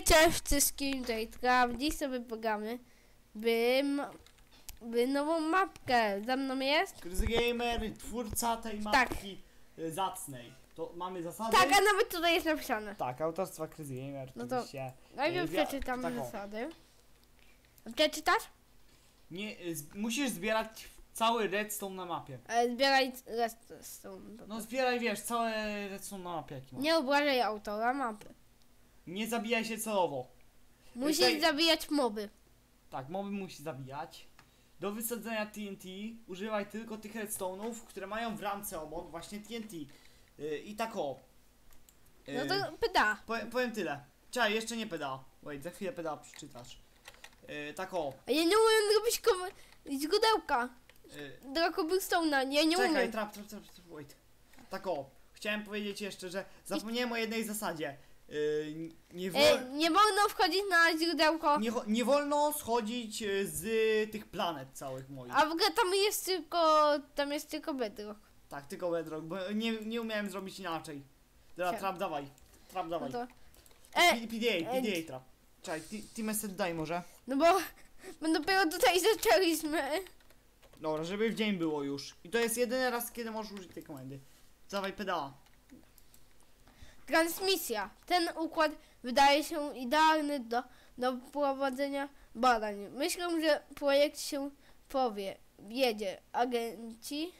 cześć wszystkim, tutaj Trav. Dziś sobie pogramy w nową mapkę. Za mną jest? ChrysyGamer, twórca tej mapki zacnej. To mamy zasady? Tak, a nawet tutaj jest napisane. Tak, autorstwa ChrysyGamer. No to najpierw przeczytamy zasady. Przeczytasz? Nie, musisz zbierać cały redstone na mapie. Zbieraj redstone. No zbieraj, wiesz, całe redstone na mapie jaki masz. Nie obrażaj autora mapy. Nie zabijaj się celowo. Musisz zabijać moby. Tak, moby musisz zabijać. Do wysadzenia TNT używaj tylko tych redstone'ów, które mają w ramce obok właśnie TNT. I tak o. No to pyta. Powiem tyle. Czekaj, jeszcze nie peda. Wait, za chwilę peda przeczytasz. Tak o. A ja nie umiem robić źródełka. Do cobblestone'a, ja nie umiem. Czekaj, trap, wait. Tak o. Chciałem powiedzieć jeszcze, że zapomniałem o jednej zasadzie. Nie wolno wchodzić na źródełko. Nie wolno schodzić z tych planet całych moich. A w ogóle tam jest tylko bedrock. Tak, tylko bedrock, bo nie umiałem zrobić inaczej. Dobra, trap dawaj. Trap dawaj. No to... PDA trap. Czekaj, ty message daj może. No bo my dopiero tutaj zaczęliśmy. Dobra, żeby w dzień było już. I to jest jedyny raz, kiedy możesz użyć tej komendy. Dawaj pedała. Transmisja. Ten układ wydaje się idealny do prowadzenia badań. Myślę, że projekt się powie. Wiedzie agenci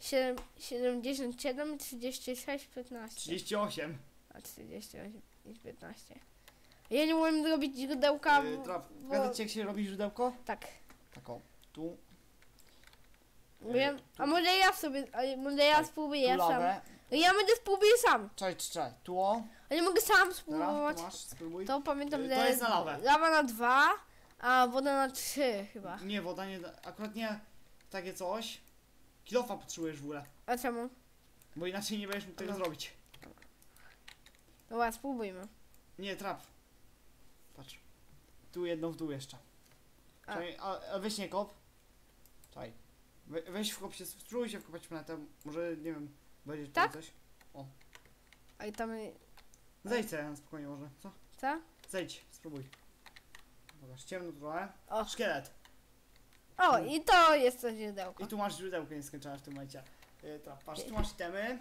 77, 36, 15. 38. A 38 i 15. Ja nie umiem zrobić źródełka. Pokażę ci, jak się robi źródełko? Tak. Tak o. Tu. Wiem. A może ja sobie, może ja spróbuję tu sam. lawę. Ja będę spróbuję sam. Czekaj. Tu o. A nie mogę sam Dobra, spróbować. tu masz, spróbuj. To pamiętam, że To jest na lawę. lawa na 2, a woda na 3 chyba. Nie, woda nie da. Akurat nie takie coś. Kilofa potrzebujesz w ogóle. A czemu? Bo inaczej nie będziesz mógł tego zrobić. Dobra, spróbujmy. Nie, trap. Patrz. Tu jedną w dół jeszcze. Czekaj, a weź nie kop. Czekaj. Weź wkop się, spróbuj się wkopać w planetę. Może, nie wiem, będzie tutaj Tak? coś. A i tam... Zejdź sobie na spokojnie może, co? Co? Zejdź, spróbuj. Zobacz, ciemno trochę. O. Szkielet. O, i to jest to źródełko. I tu masz źródełko nieskończone w tym momencie. Patrz, tu masz itemy.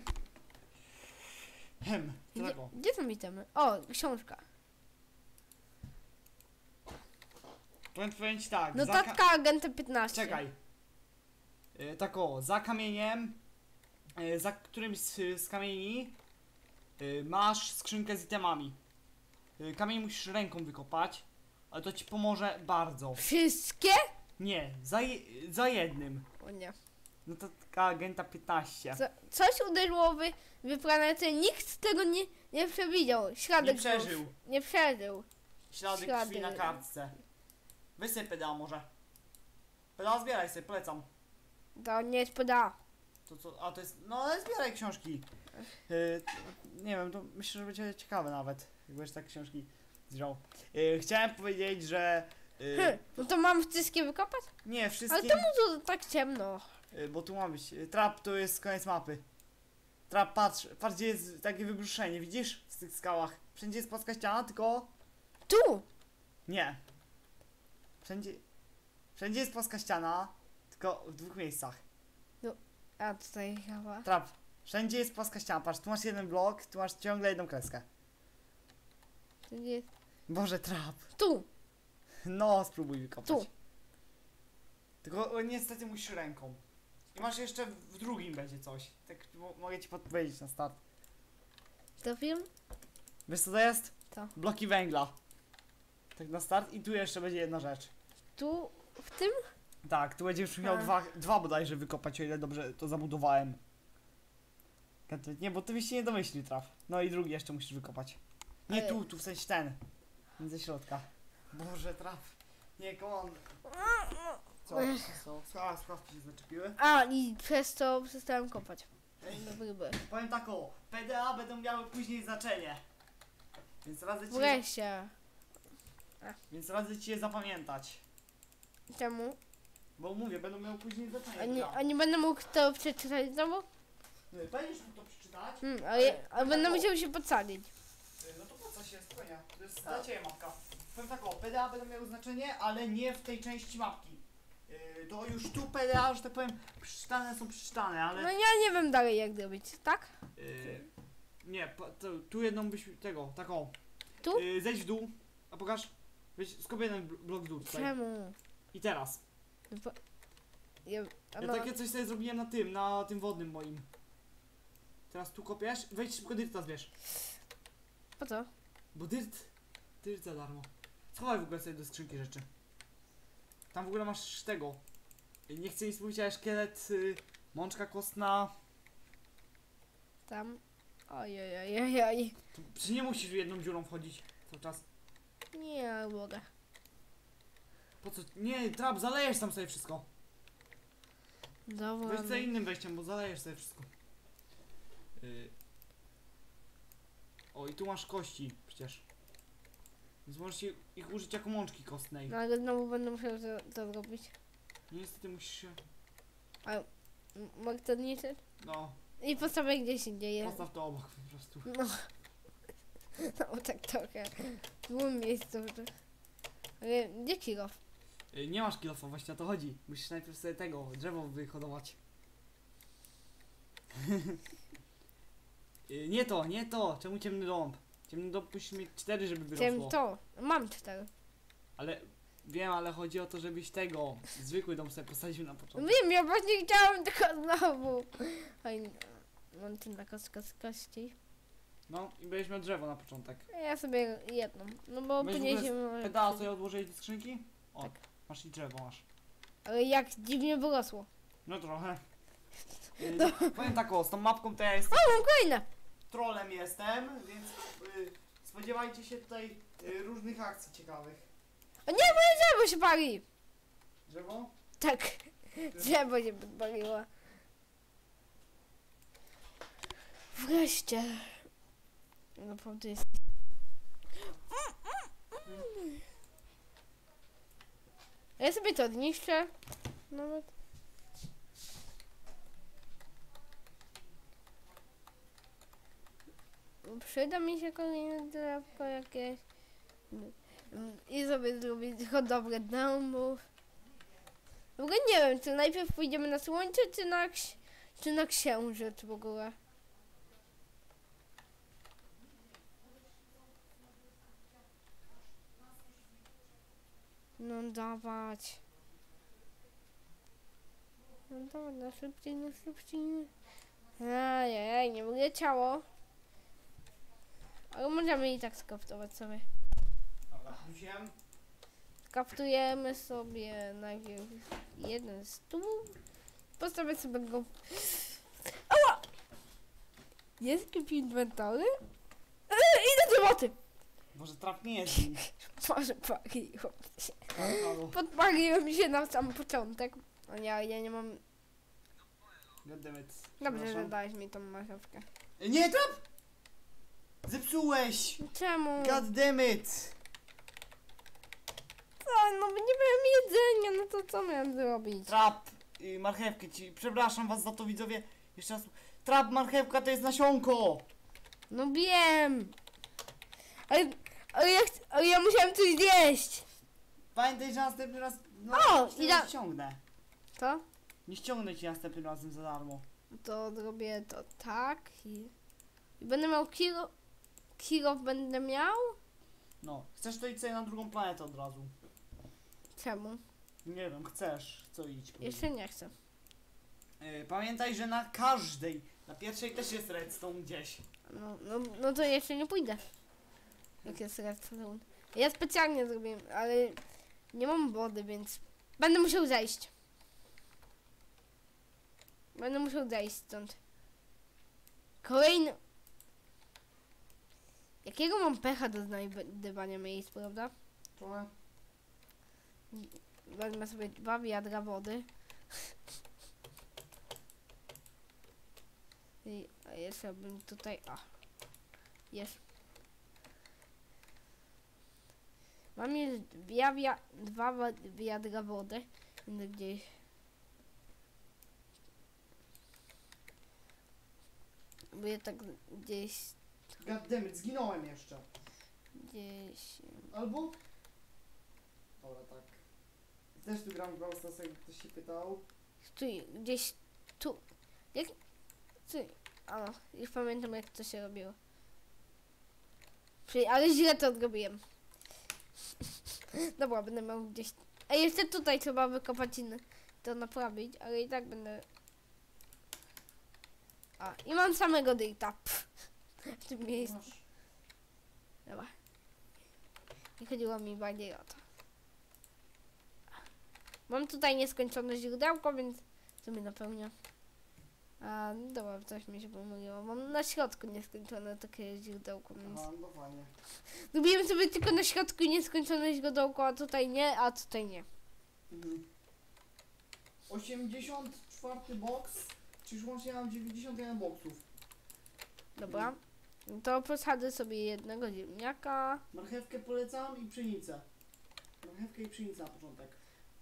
Gdzie są itemy? O, książka. Powiem ci tak. Notatka agenta 15. Czekaj. Tak o, za kamieniem, za którymś z kamieni masz skrzynkę z itemami. Kamień musisz ręką wykopać, ale to ci pomoże bardzo. Wszystkie? Nie, za jednym. O nie. Notatka agenta 15. Coś uderzyło w planetę, nikt tego nie przewidział. Śladek Nie przeżył. Nie przeżył. Ślady krwi na kartce. Wysyp pedał może. Pedał zbieraj sobie, polecam. To nie jest poda. To co? A to jest. No ale zbieraj książki. Nie wiem, to myślę, że będzie ciekawe nawet. Jak będziesz tak książki zbierał. Chciałem powiedzieć, że. No to mam wszystkie wykopać? Nie, wszystkie. Ale czemu to tak ciemno? Bo tu ma być. Trap to jest koniec mapy. Trap, patrz gdzie jest takie wybruszenie, widzisz? W tych skałach. Wszędzie jest płaska ściana, tylko. Tu! Nie. Wszędzie jest płaska ściana, tylko w dwóch miejscach. A tutaj chyba. Trap. Wszędzie jest płaska ściana. Patrz, tu masz jeden blok, tu masz ciągle jedną kreskę. Tu jest. Boże, trap. Tu! No, spróbuj wykopać. Tu. Tylko niestety musisz ręką. I masz jeszcze w drugim będzie coś. Tak mogę ci podpowiedzieć na start. To film? Wiesz co to jest? Co? Bloki węgla. Tak na start i tu jeszcze będzie jedna rzecz. Tu? W tym? Tak, tu będziesz miał dwa bodajże wykopać, o ile dobrze to zabudowałem. Nie, bo ty byś się nie domyślił, traf. No i drugi jeszcze musisz wykopać. Nie tu w sensie ten. Ze środka. Boże, traf. Nie, komand. Co? Skławki się zaczepiły. A, i przez to przestałem kopać. Powiem tak o, PDA będą miały później znaczenie. Więc radzę ci je zapamiętać. Czemu? Bo mówię, będą miały później znaczenie. A nie będę mógł to przeczytać znowu? Będziesz mógł to przeczytać. Ale będę musiał się podsadzić. No to po co się, spokojnie. To jest dla ciebie mapka. Powiem tak, o, PDA będą miały znaczenie, ale nie w tej części mapki. To już tu PDA, że tak powiem, przeczytane, ale... No ja nie wiem dalej jak zrobić, tak? Nie, tu jedną byś taką. Tu? Zejdź w dół, a pokaż. Weź, skop jeden blok w dół tutaj. Czemu? I teraz. No bo... Ja, Ja no, takie coś sobie zrobiłem na tym wodnym moim. Teraz tu kopiesz, wejdź szybko dyrta zbierz. po co? Bo dyrt za darmo. Schowaj w ogóle sobie do skrzynki rzeczy. Tam w ogóle masz tego. Nie chcę nic mówić, ale szkielet, mączka kostna. Tam. Ojej. Czy nie musisz jedną dziurą wchodzić cały czas? Nie mogę. Po co? Nie, trap, zalejesz tam sobie wszystko. Dobra. Weź za innym wejściem, bo zalejesz sobie wszystko. O, i tu masz kości przecież. Więc możesz ich użyć jako mączki kostnej. No ale znowu będę musiał to zrobić. Niestety musisz się... Mogę to niszczyć? No, I postawię gdzieś indziej. postaw to obok po prostu. No. No tak trochę. W złym miejscu. Ale gdzie kilof? Nie masz kilofa, właśnie o to chodzi. Musisz najpierw sobie drzewo wyhodować. Nie to. Czemu ciemny dąb? Ciemny dąb musisz mieć 4, żeby wyrosło. Chciałem to. Mam 4. Ale wiem, ale chodzi o to, żebyś zwykły dom sobie posadził na No początku. wiem, ja właśnie chciałem tylko znowu. Oj, mam tu na kostkę z kości. No i będziesz miał drzewo na początek. Ja sobie jedną. No bo Weź w później ogóle się... Pedała sobie odłożyć do skrzynki? O, Tak. masz i drzewo masz. Ale jak dziwnie wyrosło. No trochę. Powiem tak, z tą mapką to ja jestem O, mam kolejne. trolem więc spodziewajcie się tutaj różnych akcji ciekawych. O nie, moje drzewo się pali. Drzewo? Tak. Drzewo się podpaliło. Wreszcie. Naprawdę jest... Ja sobie to zniszczę. Nawet. Przyda mi się kolejne drewko jakieś. I sobie zrobić hodowlę domów. W ogóle nie wiem, czy najpierw pójdziemy na słońce, czy na księżyc w ogóle. No dawać. No dawać, na szybciej. Ajajaj, nie mogę ciało. Ale możemy i tak skaftować sobie. Dobra, wróciłem. Skaftujemy sobie najpierw jeden stół. Postawię sobie go... Ała! Jest jakiś inwentory? Idę do roboty! Może traf nie jest nim. Może paliło się. Halo. Podpaliłem się na sam początek. O nie, ja nie mam... Goddammit. Dobrze, że Przepraszam. dałeś mi tą marchewkę. Nie, trap! Zepsułeś! Czemu? Goddammit! Co? No bo nie miałem jedzenia, no to co miałem zrobić? Trap, marchewkę ci. Przepraszam was za to, widzowie. Jeszcze raz. Trap, marchewka to jest nasionko! No wiem! Ale ja musiałem coś zjeść! Pamiętaj, że następny raz. No, O, nie ja- ściągnę. Co? Nie ściągnę ci następnym razem za darmo. To zrobię to tak i będę miał kilo będę miał? No, chcesz to idź sobie na drugą planetę od razu. Czemu? Nie wiem, chcesz, co idź. Jeszcze nie chcę. Pamiętaj, że na każdej, na pierwszej też jest redstone gdzieś. No to jeszcze nie pójdę. Jak jest redstone. Ja specjalnie zrobiłem, ale nie mam wody, więc będę musiał zejść. Będę musiał zejść stąd. Kolejny... Jakiego mam pecha do znajdywania miejsc, prawda? Trochę. Wezmę sobie 2 wiadra wody. A jeszcze bym tutaj... Jest. Mam już 2 wiadra wody. Będę gdzieś... Bo ja tak gdzieś... Goddammit, zginąłem jeszcze. 10. Albo? Dobra, tak. Też tu gram w Brawl Stars, jakby ktoś się pytał. Stój, gdzieś tu. Jak? Stój. O, już pamiętam jak to się robiło. Ale źle to zrobiłem. Dobra, będę miał gdzieś... A jeszcze tutaj trzeba wykopać inny. To naprawić, ale i tak będę... A, i mam samego dirta. W tym miejscu. Masz. Dobra. Nie chodziło mi bardziej o to. Mam tutaj nieskończone źródełko, więc to mi napełnia. A, no dobra, coś mi się pomyliło. Mam na środku nieskończone takie źródełko, więc... Aha, no fajnie. Lubiłem sobie tylko na środku nieskończone źródełko, a tutaj nie, a tutaj nie. 84 box, czyli łącznie mam 91 boxów. Dobra. No to posadzę sobie jednego ziemniaka. Marchewkę polecam i pszenicę. Marchewkę i pszenicę na początek.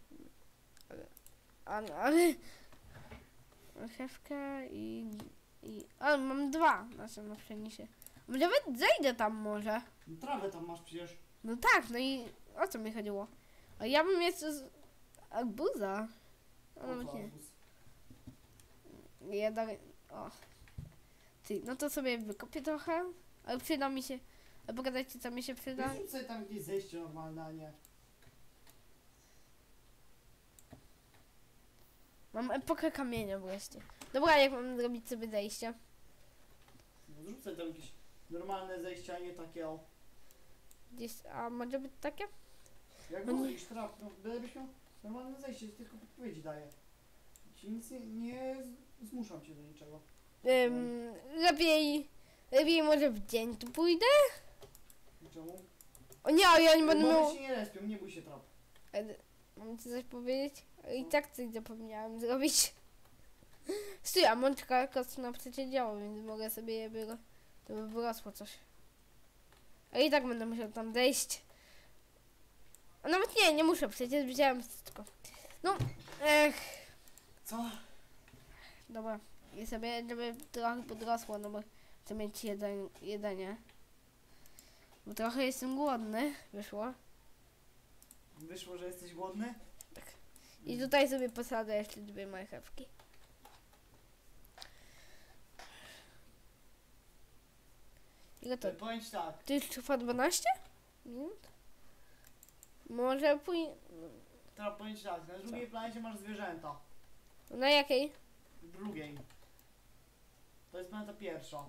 Ale... Marchewkę i... Ale mam dwa na pszenisie. Nawet zejdę tam może. No, trawę tam masz przecież. No tak, no i o co mi chodziło? A ja bym jeszcze z arbuza. O, Nawet to nie. arbuz. Ja dalej... O. Ty, no to sobie wykopię trochę. Ale przyda mi się... A pogadajcie co mi się przyda. Zrób sobie tam gdzieś zejście normalne, a nie. Mam epokę kamienia wreszcie. Dobra, jak mam zrobić sobie zejście? No, zrób sobie tam jakieś normalne zejście, a nie takie o. Gdzieś... A może być takie? Jak No nie. mówisz, traf, no bylebyś miał normalne zejście, tylko podpowiedzi daję. Ci nic nie zmuszam cię do niczego. Lepiej... Lepiej może w dzień tu pójdę? Czemu? O nie, ale ja nie będę miał... Moby się nie respią, nie bój się trap. Mam ci coś powiedzieć? I tak coś zapomniałam zrobić. Stój, a mączka kostna przecież działa, więc mogę sobie je to by wyrosło coś. A i tak będę musiał tam zejść. A nawet nie muszę, przecież wziąłem wszystko. No, Co? dobra. I sobie, żeby trochę podrosło, no bo chcę mieć jedzenie. Bo trochę jestem głodny, wyszło. Wyszło, że jesteś głodny? I tutaj sobie posadzę jeszcze 2 marchewki. Ile to? Powiem ci tak. To już trwa 12 minut? Może pójść... Trap, powiem ci tak. Na drugiej planecie masz zwierzęta. Na jakiej? Drugiej. To jest planeta pierwsza.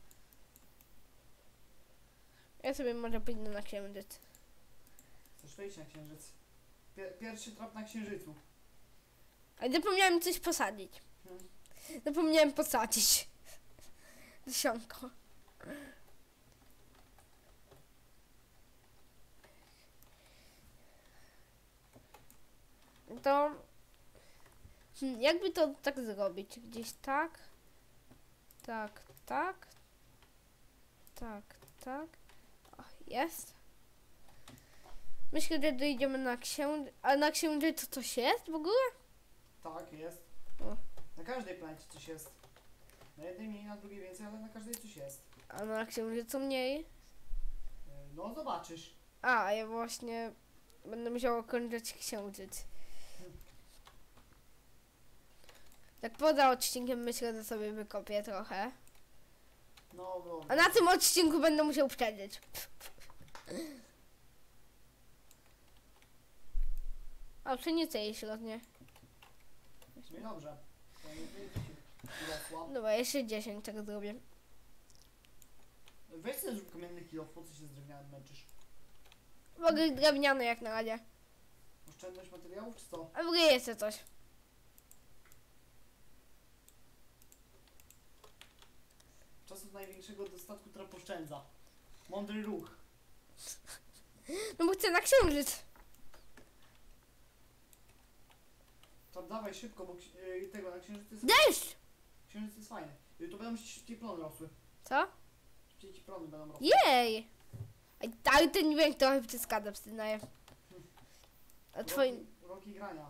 Ja sobie może pójdę na księżyc. Chcesz wejść na księżyc? Pierwszy trap na księżycu. Ale zapomniałem coś posadzić. Hmm. Zapomniałem posadzić. Dziesiątko. To... jakby to tak zrobić? Gdzieś tak? Tak, tak. Tak, tak. O, jest. Myślę, że dojdziemy na księżyc. A na księżycu coś jest w ogóle? Tak, jest. O. Na każdej planecie coś jest. Na jednej mniej, na drugiej więcej, ale na każdej coś jest. A na księżycu mniej? No zobaczysz. A ja właśnie będę musiała kończyć księżyc. Tak poza odcinkiem myślę, że sobie wykopię trochę. No, no. A na tym odcinku będę musiał przedrzeć. A pszenicę jej środnie. No i dobrze. To nie będzie ci urosła. Dobra, jeszcze 10 tak zrobię. Weź sobie zrób kamienny kilo, po co się z drewnianym męczysz? Mogę drewniane jak na razie. Oszczędność materiałów czy co? A w ogóle jeszcze coś. Czasów największego dostatku trap oszczędza. Mądry ruch. No bo chcę na księżyc. Trap dawaj szybko, bo tego na księżycu jest... Deszcz! Księżyc jest fajny. To będą ci szybciej plony rosły. Co? Szybciej ci plony będą rosły. Jej! Ale ten dźwięk trochę przeszkadza, przyznaję. A twoim... Roki grania.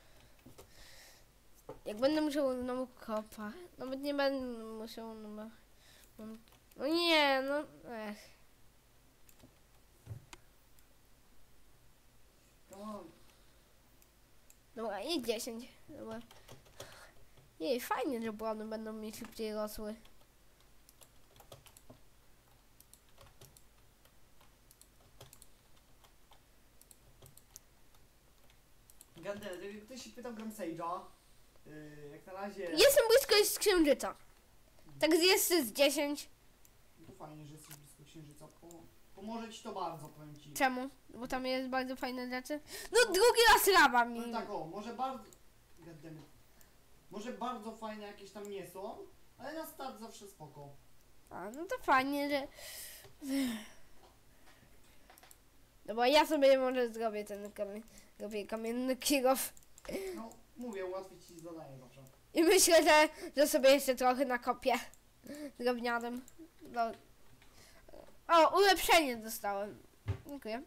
Jak będę musiał znowu kopać, nawet nie będę musiał, no bo No nie, no. Dobra, i 10. Dobra. Jej, fajnie, że brony będą mi szybciej rosły. Gadel, jak ktoś się pytał Gram Sage'a, jak na razie... Jestem blisko z księżyca. Tak jest z 10. To fajnie, że jesteś blisko księżyca. Pomoże ci to bardzo, powiem ci. Czemu? Bo tam jest bardzo fajne rzeczy. No drugi raz lawa mi. No tak o, może bardzo... Goddammit. Może bardzo fajne jakieś tam nie są, ale na start zawsze spoko. A, no to fajnie, że... No bo ja sobie może zrobię ten kamienny kilof. No, mówię, ułatwię ci zadanie zawsze. I myślę, że sobie jeszcze trochę nakopię drewnianym. No. O, ulepszenie dostałem. Dziękuję.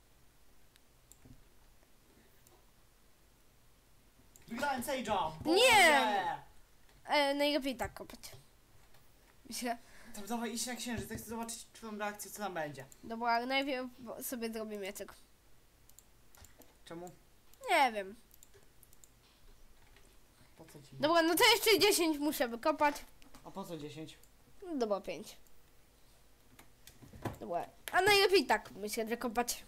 Wygrałem Sage'a! Nie! Najlepiej tak kopać. Myślę. To dawaj iść na księżyc, chcę zobaczyć twoją reakcję, co tam będzie. Dobra, ale najpierw sobie zrobię miecek. Czemu? Nie wiem. Po co ci? Dobra, no to jeszcze 10 muszę wykopać. A po co 10? No dobra, 5. Dobra, a najlepiej tak myślę, że kopać.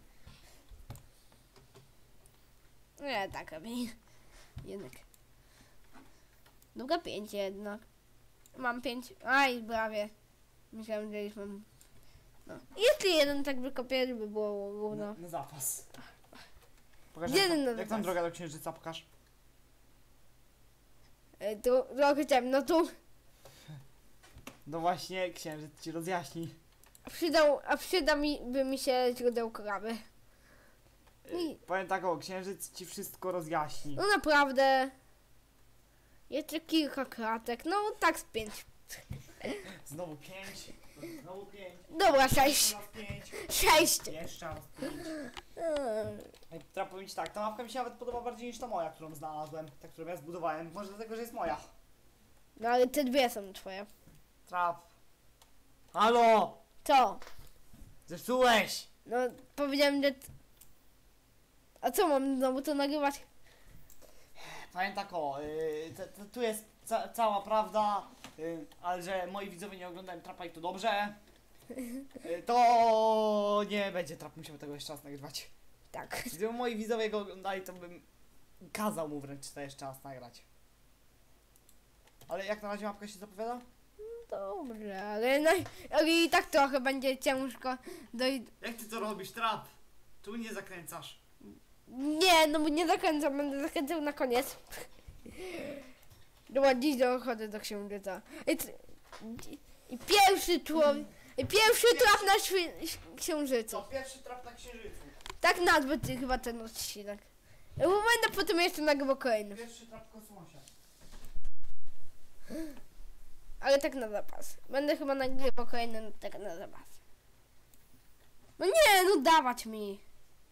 Nie, tak lepiej. Jednak. Dobra, 5 jednak. Mam 5. Aj, prawie. Myślałem, że już mam... No. Jeszcze jeden tak wykopię, żeby było równo. Na zapas. Pokaż, Jeden na jak tam zapas. droga do księżyca, pokaż. Trochę ciemno tu. No właśnie, księżyc ci rozjaśni. Przyda by mi się źródełko lawy. Powiem tak o, księżyc ci wszystko rozjaśni. No naprawdę. Jeszcze kilka kratek. No tak z 5. Znowu 5. Znowu 5. Dobra, 6. Raz 5. 6. Jeszcze raz 5. Trzeba powiedzieć tak, ta mapka mi się nawet podoba bardziej niż ta moja, którą znalazłem. Ta, którą ja zbudowałem. Może dlatego, że jest moja. No ale te dwie są twoje. Trap. Halo! Co? Zepsułeś! No powiedziałem, że... A co mam znowu to nagrywać? Powiem tak o, tu jest cała prawda, ale że moi widzowie nie oglądają Trapa i to dobrze, to nie będzie Trap musiał tego jeszcze raz nagrywać. Tak. Gdyby moi widzowie go oglądali, to bym kazał mu wręcz to jeszcze raz nagrać. Ale jak na razie mapka się zapowiada? Dobrze, ale i tak trochę będzie ciężko dojść. Jak ty to robisz, Trap? Tu nie zakręcasz. Nie, no bo nie zakręcam, będę zakręcał na koniec. Dobra, dziś dochodzę do księżyca. I pierwszy człowiek... I pierwszy traf na księżycu. To pierwszy Trap na księżycu. Tak nazwę ty chyba ten odcinek. Bo będę potem jeszcze nagrywał kolejny. Pierwszy Trap w kosmosie. Ale tak na zapas. Będę chyba nagrywał kolejny tak na zapas. No nie, no dawać mi.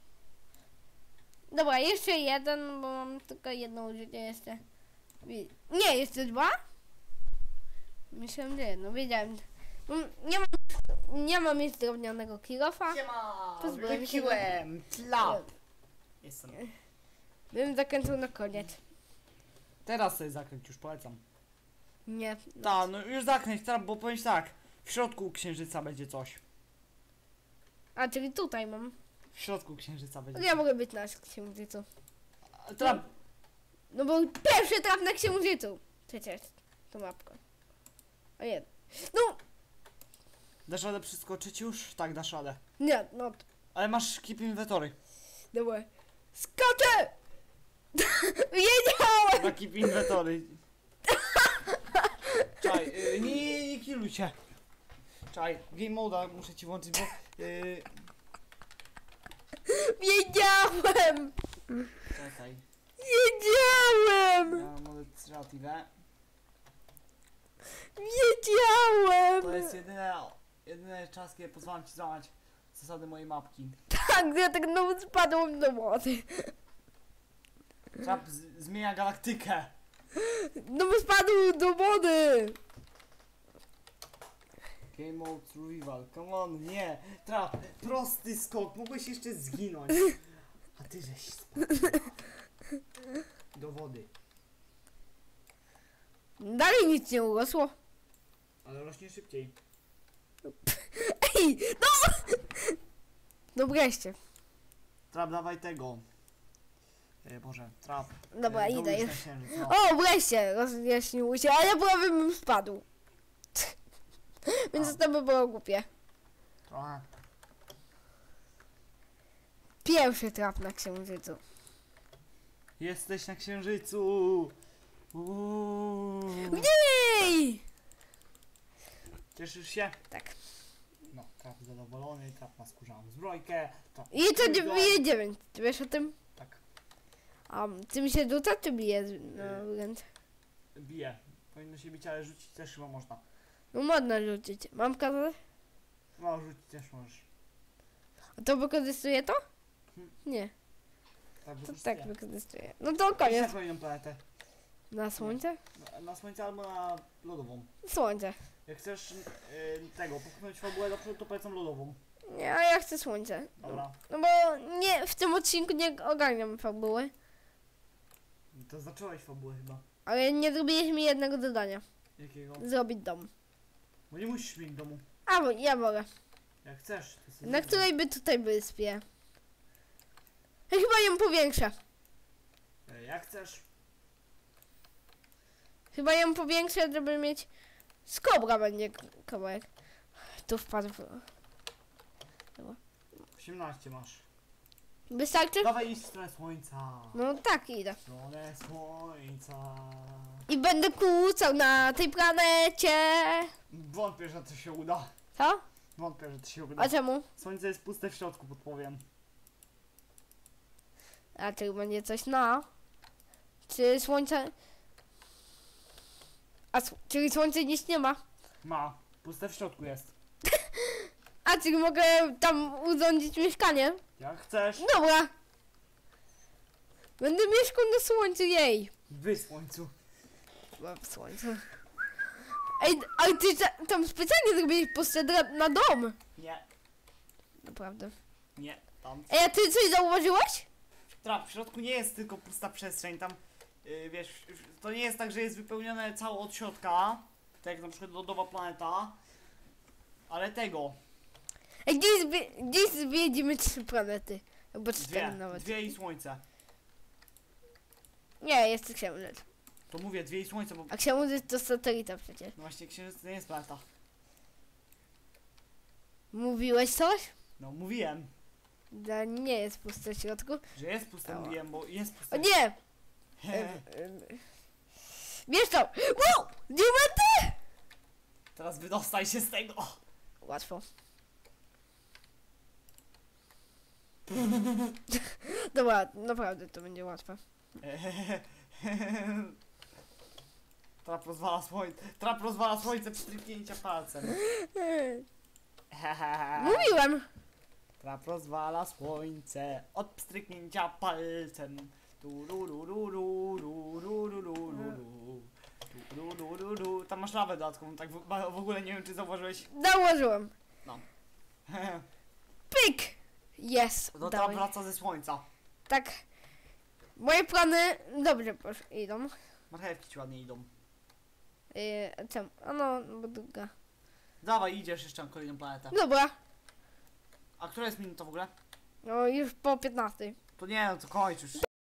Dobra, jeszcze jeden, bo mam tylko jedno użycie jeszcze. Nie, jeszcze 2? Myślałem, że jedno, wiedziałem. Nie mam jeszcze drewnianego kilofa. Siema! Pozbyłem się. Wróciłem! Trap! Jestem. Bym zakręcał na koniec. Teraz sobie zakręć, już polecam. Nie. Tak, no już zakręć, Trap, bo powiem tak. W środku księżyca będzie coś. A, czyli tutaj mam. W środku księżyca będzie Ja mogę być na księżycu. Trap, No bo pierwszy traf na księżycu. Przecież. To mapka. A nie. No! dasz radę przeskoczyć już? Tak, dasz radę. Nie, no. Ale masz keep inventory. Dobra. Skoczę! Wiedziałem! Na keep inventory. Czaj, nie killuj się. Czaj, game moda muszę ci włączyć, bo... Wiedziałem! czekaj. Wiedziałem! Ja mam modę creative. Wiedziałem! To jest jedyny czas, kiedy pozwalam ci złamać zasady mojej mapki. Tak, ja tak znowu spadłem do wody. Trap zmienia galaktykę. No bo spadł do wody! Game mode survival, come on, nie. Traf, prosty skok, mogłeś jeszcze zginąć. A ty żeś spadł. Do wody. Dalej nic nie urosło. Ale rośnie szybciej. Ej, no! No wreszcie. Trap, dawaj tego. Boże, trap. Dobra, idę dołóż już. na księżyc, no. O, wreszcie rozjaśniło się, ale prawie bym spadł. Więc to by było głupie. Trochę. Pierwszy traf na księżycu. Jesteś na księżycu. Ej! Cieszysz się? Tak. No, trap zadowolony, trap ma skórzaną zbrojkę. Trap I to skórza. bije 9. Ty wiesz o tym? Tak, A tym się rzuca, czy bije na wręcz? bije. Powinno się bić, ale rzucić też chyba można. No można rzucić. Mam kazać? No, rzucić też możesz. A to wykorzystuje to? Nie, Tak, to tak wykorzystuje. No to koniec. Na kolejną planetę. Na słońce? Na słońce albo na lodową. Słońce. Jak chcesz tego, popchnąć fabułę do przodu, to polecam lodową. Nie, a ja chcę słońce. Dobra. No bo nie, w tym odcinku nie ogarniam fabuły. To zacząłeś fabułę chyba. Ale nie zrobiłeś mi jednego zadania. Jakiego? Zrobić dom. Bo nie musisz mieć domu. A, bo ja mogę. Jak chcesz. To sobie Na zrób. której by tutaj wyspie? Ja chyba ją powiększę. Jak chcesz. Chyba ją powiększę, żeby mieć... Z kobra będzie kawałek. Tu wpadł. 18 masz. Wystarczy? Dawaj iść w stronę słońca. No tak, idę. W stronę słońca. I będę kłócał na tej planecie. Wątpię, że to się uda. Co? Wątpię, że to się uda. A czemu? Słońce jest puste w środku, podpowiem. A czy będzie coś na? Czy słońce... Czyli słońce nic nie ma? Ma. Puste w środku jest. A czy mogę tam urządzić mieszkanie? Jak chcesz. Dobra. Będę mieszkał na słońcu, jej. Wy słońcu. Mam słońce. Ej, ale ty tam specjalnie zrobiłeś puste na dom. Nie. Naprawdę. Nie. Tam. Ej, a ty coś zauważyłeś? Trap, w środku nie jest tylko pusta przestrzeń. Tam, wiesz, to nie jest tak, że jest wypełnione całe od środka. Tak jak na przykład lodowa planeta. Ale tego. Ej, gdzieś zwiedzimy 3 planety. Albo 4 nawet. Dwie i słońce. Nie, jest księżyc. To mówię, dwie i słońce, bo A księżyc to satelita przecież. no właśnie księżyc to nie jest planeta. Mówiłeś coś? No mówiłem, Nie jest puste w środku. że jest puste, Ała. mówiłem, bo jest O puste. nie! Wiesz co? Wow! Diamenty! Teraz wydostaj się z tego. Łatwo. Dobra, naprawdę to będzie łatwe. Trap rozwala słońce pstryknięcia palcem. Mówiłem! Trap rozwala słońce od pstryknięcia palcem. Tam masz lawę dodatkową, tak w ogóle nie wiem, czy zauważyłeś. Założyłem. No. Pyk! Jest. No udało trap się. wraca ze słońca. Tak. Moje plany dobrze idą. Marchewki ci ładnie idą. Czemu? A no, bo druga. Dawaj, idziesz jeszcze na kolejną planetę. Dobra. A która jest minuta w ogóle? No już po 15. To nie, no to kończ już.